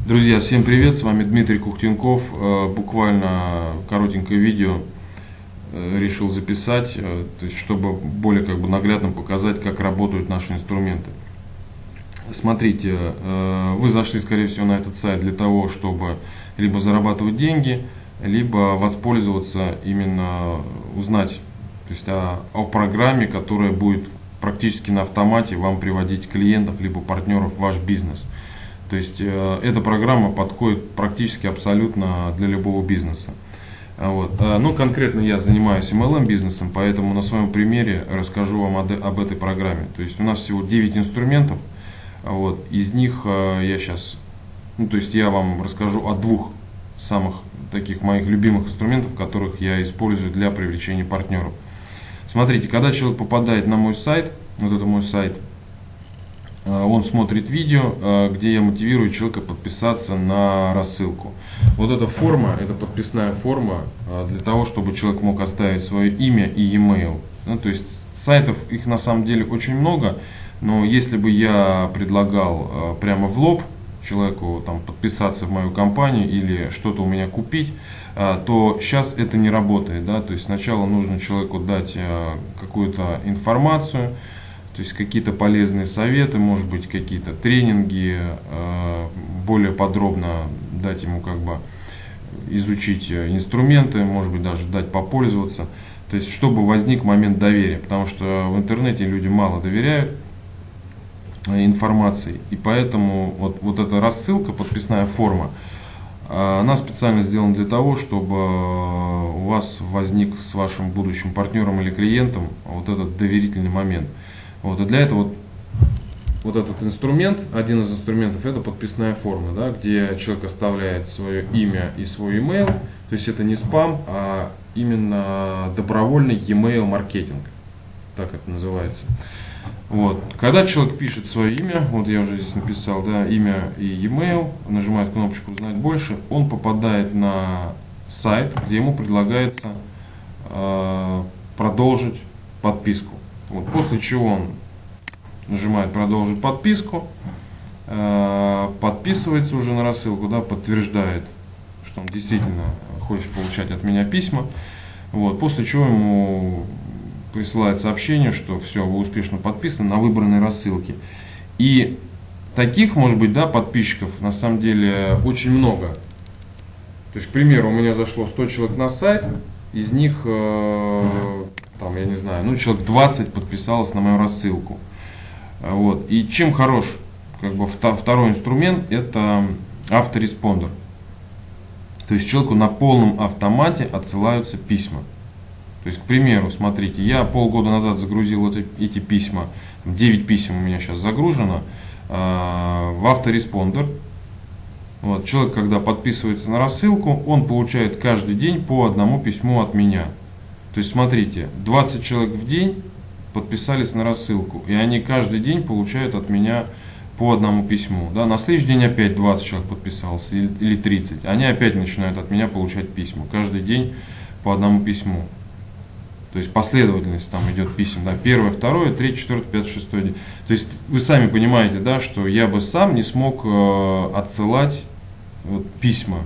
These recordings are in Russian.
Друзья, всем привет, с вами Дмитрий Кухтенков. Буквально коротенькое видео решил записать, то есть, чтобы более наглядно показать, как работают наши инструменты. Смотрите, вы зашли, скорее всего, на этот сайт для того, чтобы либо зарабатывать деньги, либо воспользоваться, именно узнать, то есть, о программе, которая будет практически на автомате вам приводить клиентов, либо партнеров в ваш бизнес. То есть эта программа подходит практически абсолютно для любого бизнеса. Вот. Ну, конкретно я занимаюсь MLM бизнесом, поэтому на своем примере расскажу вам об этой программе. То есть у нас всего 9 инструментов. Вот. Из них я сейчас, я вам расскажу о двух самых таких моих любимых инструментов, которых я использую для привлечения партнеров. Смотрите, когда человек попадает на мой сайт, вот это мой сайт, он смотрит видео, где я мотивирую человека подписаться на рассылку. Вот эта форма, это подписная форма для того, чтобы человек мог оставить свое имя и e-mail. То есть сайтов их на самом деле очень много, но если бы я предлагал прямо в лоб человеку подписаться в мою компанию или что-то у меня купить, то сейчас это не работает. Да? То есть сначала нужно человеку дать какую-то информацию, то есть какие-то полезные советы, может быть какие-то тренинги, более подробно дать ему изучить инструменты, может быть даже дать попользоваться. То есть чтобы возник момент доверия, потому что в интернете люди мало доверяют информации, и поэтому вот эта рассылка, подписная форма, она специально сделана для того, чтобы у вас возник с вашим будущим партнером или клиентом вот этот доверительный момент. Вот, и для этого вот этот инструмент, один из инструментов, это подписная форма, да, где человек оставляет свое имя и свой email. То есть это не спам, а именно добровольный e-mail маркетинг, так это называется. Вот. Когда человек пишет свое имя, вот я уже здесь написал, да, имя и e-mail, нажимает кнопочку «Узнать больше», он попадает на сайт, где ему предлагается продолжить подписку. Вот, после чего он нажимает «Продолжить подписку», подписывается уже на рассылку, да, подтверждает, что он действительно хочет получать от меня письма. Вот, после чего ему присылает сообщение, что все, вы успешно подписаны на выбранной рассылке. И таких, может быть, да, подписчиков на самом деле очень много. То есть, к примеру, у меня зашло 100 человек на сайт, из них я не знаю, человек 20 подписалось на мою рассылку. Вот. И чем хорош второй инструмент, это автореспондер. То есть человеку на полном автомате отсылаются письма. То есть, к примеру, смотрите, я полгода назад загрузил эти письма, 9 писем у меня сейчас загружено в автореспондер. Вот. Человек, когда подписывается на рассылку, он получает каждый день по одному письму от меня. То есть, смотрите, 20 человек в день подписались на рассылку, и они каждый день получают от меня по одному письму. Да? На следующий день опять 20 человек подписался, или 30. Они опять начинают от меня получать письма. Каждый день по одному письму. То есть последовательность там идет писем. Да? Первое, второе, третье, четвертое, пятое, шестое день. То есть вы сами понимаете, да, что я бы сам не смог отсылать письма.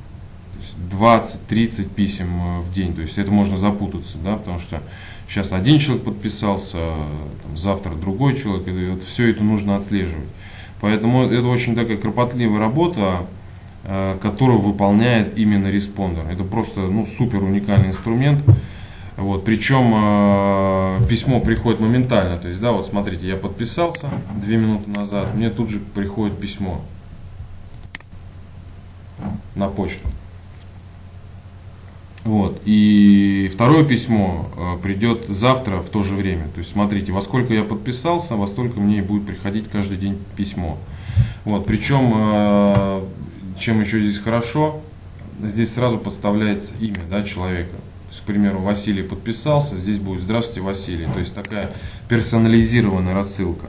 20-30 писем в день, то есть это можно запутаться, да, потому что сейчас один человек подписался, завтра другой человек, и все это нужно отслеживать. Поэтому это очень такая кропотливая работа, которую выполняет именно респондер. Это просто супер уникальный инструмент. Вот, причем письмо приходит моментально, то есть, да, вот смотрите, я подписался 2 минуты назад, мне тут же приходит письмо на почту. Вот. И второе письмо придет завтра в то же время. То есть смотрите, во сколько я подписался, во столько мне будет приходить каждый день письмо. Вот. Причем, чем еще здесь хорошо, здесь сразу подставляется имя, да, человека. То есть, к примеру, Василий подписался, здесь будет «Здравствуйте, Василий». То есть такая персонализированная рассылка.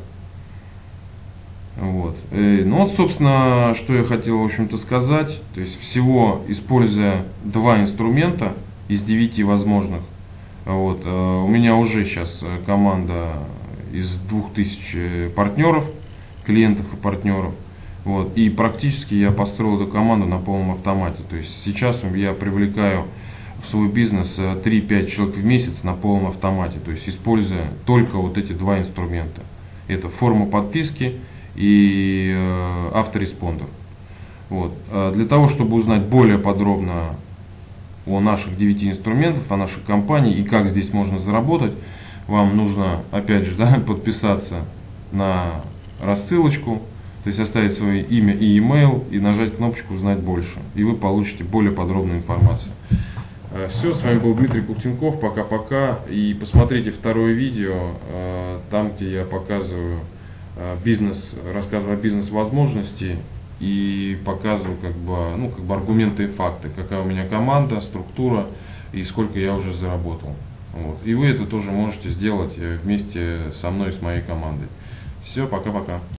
Вот. Собственно, что я хотел, в общем-то, сказать. То есть всего, используя 2 инструмента из 9 возможных, вот, у меня уже сейчас команда из 2000 партнеров, клиентов и партнеров. Вот. И практически я построил эту команду на полном автомате. То есть сейчас я привлекаю в свой бизнес 3-5 человек в месяц на полном автомате. То есть используя только вот эти два инструмента. Это форма подписки и автореспондер. Вот. Для того, чтобы узнать более подробно о наших 9 инструментах, о нашей компании и как здесь можно заработать, вам нужно, опять же, подписаться на рассылочку, то есть оставить свое имя и email и нажать кнопочку «Узнать больше», и вы получите более подробную информацию. Все, с вами был Дмитрий Кухтенков, пока-пока, и посмотрите второе видео, там, где я показываю рассказываю о бизнес-возможности и показываю как бы аргументы и факты, какая у меня команда, структура и сколько я уже заработал. Вот. И вы это тоже можете сделать вместе со мной и с моей командой. Все, пока-пока.